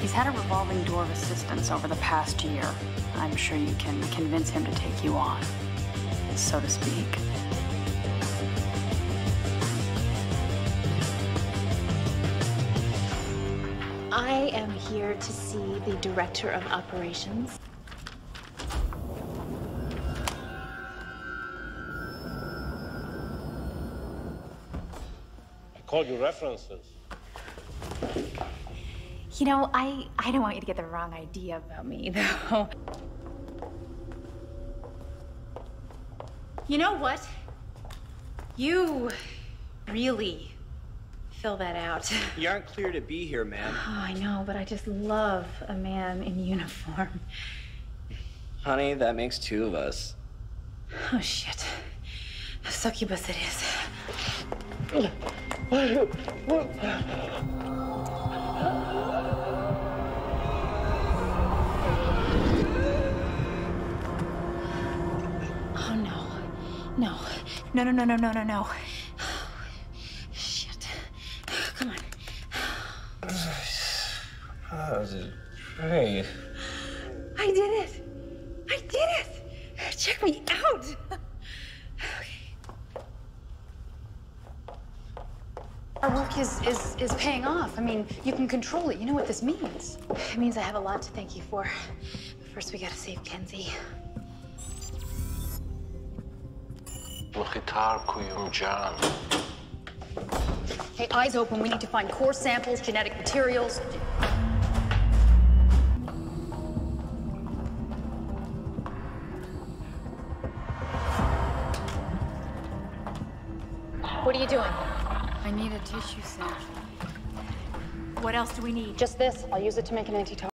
He's had a revolving door of assistance over the past year. I'm sure you can convince him to take you on, so to speak. I am here to see the Director of Operations. I called you references. You know, I don't want you to get the wrong idea about me, though. You know what? You really fill that out. You aren't clear to be here, ma'am. Oh, I know, but I just love a man in uniform. Honey, that makes two of us. Oh, shit. A succubus it is. Oh, no. No. No, no, no, no, no, no, no. Shit. Come on. Hey. I did it! I did it! Check me out! Okay. Our work is paying off. I mean, you can control it. You know what this means. It means I have a lot to thank you for. But first, we gotta save Kenzie. Hey, eyes open. We need to find core samples, genetic materials. What are you doing? I need a tissue sample. What else do we need? Just this. I'll use it to make an antitoxin.